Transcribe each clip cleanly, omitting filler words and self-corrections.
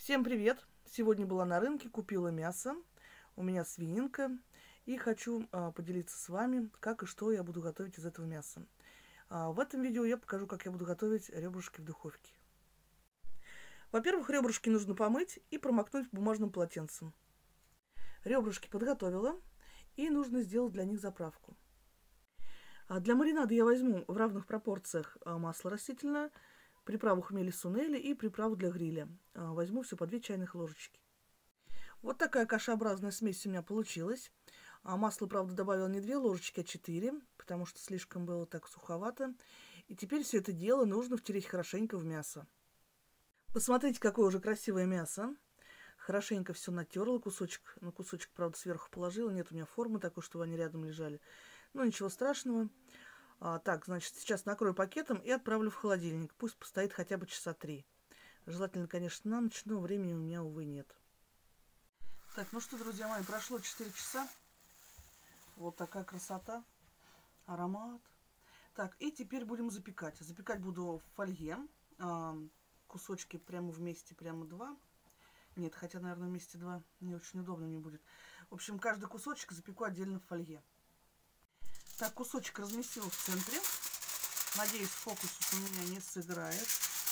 Всем привет! Сегодня была на рынке, купила мясо. У меня свининка. И хочу поделиться с вами, как и что я буду готовить из этого мяса. В этом видео я покажу, как я буду готовить ребрышки в духовке. Во-первых, ребрышки нужно помыть и промокнуть бумажным полотенцем. Ребрышки подготовила, и нужно сделать для них заправку. Для маринада я возьму в равных пропорциях масло растительное, приправу хмели-сунели и приправу для гриля. Возьму все по 2 чайных ложечки. Вот такая кашеобразная смесь у меня получилась. Масло, правда, добавила не 2 ложечки, а 4, потому что слишком было так суховато. И теперь все это дело нужно втереть хорошенько в мясо. Посмотрите, какое уже красивое мясо. Хорошенько все натерла, кусочек, правда, сверху положила. Нет у меня формы такой, чтобы они рядом лежали. Но ничего страшного. Так, значит, сейчас накрою пакетом и отправлю в холодильник. Пусть постоит хотя бы часа 3. Желательно, конечно, на ночь, но времени у меня, увы, нет. Так, ну что, друзья мои, прошло 4 часа. Вот такая красота. Аромат. Так, и теперь будем запекать. Запекать буду в фольге. Кусочки прямо вместе, прямо 2. Нет, хотя, наверное, вместе 2 не очень удобно мне будет. В общем, каждый кусочек запеку отдельно в фольге. Так, кусочек разместила в центре. Надеюсь, фокус у меня не сыграет.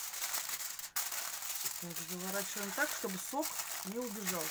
Так, заворачиваем так, чтобы сок не убежал.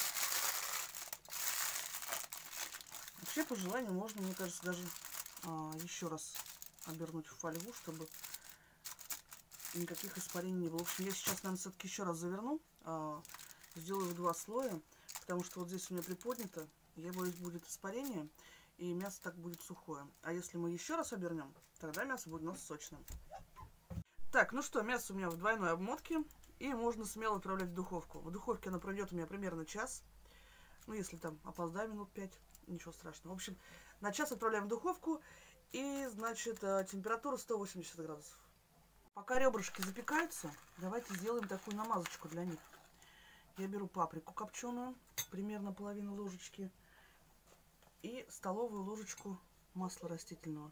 Вообще, по желанию, можно, мне кажется, даже еще раз обернуть в фольгу, чтобы никаких испарений не было. В общем, я сейчас, наверное, все-таки еще раз заверну. Сделаю в 2 слоя, потому что вот здесь у меня приподнято. Я боюсь, будет испарение, и мясо так будет сухое. А если мы еще раз обернем, тогда мясо будет у нас сочным. Так, ну что, мясо у меня в двойной обмотке, и можно смело отправлять в духовку. В духовке она пройдет у меня примерно час. Ну, если там опоздаю минут 5, ничего страшного. В общем, на час отправляем в духовку, и, значит, температура 180 градусов. Пока ребрышки запекаются, давайте сделаем такую намазочку для них. Я беру паприку копченую, примерно половину ложечки, и столовую ложечку масла растительного.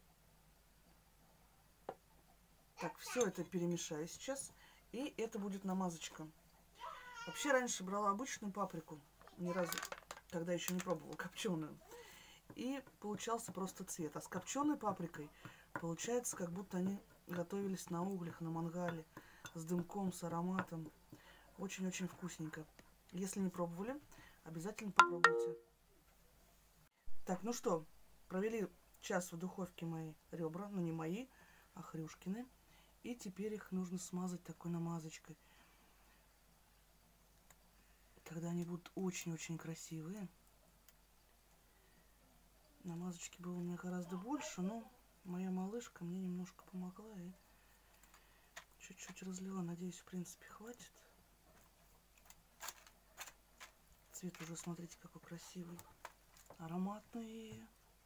Так, все это перемешаю сейчас, и это будет намазочка. Вообще, раньше брала обычную паприку, ни разу тогда еще не пробовала копченую, и получался просто цвет. А с копченой паприкой получается, как будто они готовились на углях, на мангале, с дымком, с ароматом. Очень-очень вкусненько. Если не пробовали, обязательно попробуйте. Так, ну что, провели час в духовке мои ребра, ну не мои, а Хрюшкины. И теперь их нужно смазать такой намазочкой. Тогда они будут очень-очень красивые. Намазочки было у меня гораздо больше, но моя малышка мне немножко помогла и чуть-чуть разлила. Надеюсь, в принципе, хватит. Цвет уже, смотрите, какой красивый. Ароматный.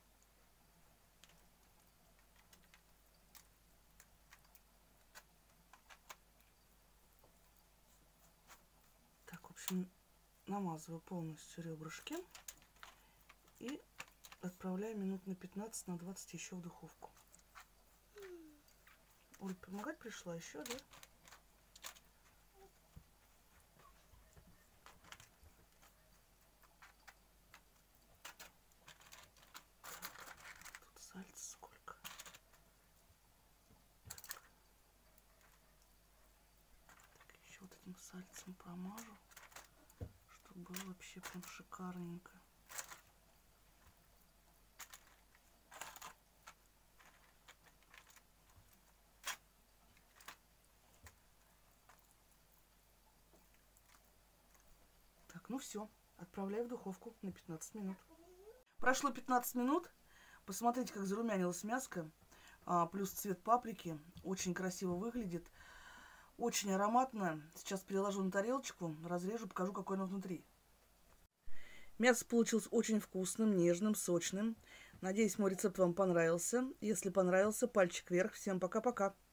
Так, в общем, намазываю полностью ребрышки и отправляю минут на 15, на 20 еще в духовку. Оль, помогать пришла еще, да? Тут сальца сколько. Так, еще вот этим сальцем промажу, чтобы было вообще прям шикарненько. Так, ну все, отправляю в духовку на 15 минут. Прошло 15 минут. Посмотрите, как зарумянилась мяско. Плюс цвет паприки. Очень красиво выглядит. Очень ароматно. Сейчас переложу на тарелочку, разрежу, покажу, какое оно внутри. Мясо получилось очень вкусным, нежным, сочным. Надеюсь, мой рецепт вам понравился. Если понравился, пальчик вверх. Всем пока-пока.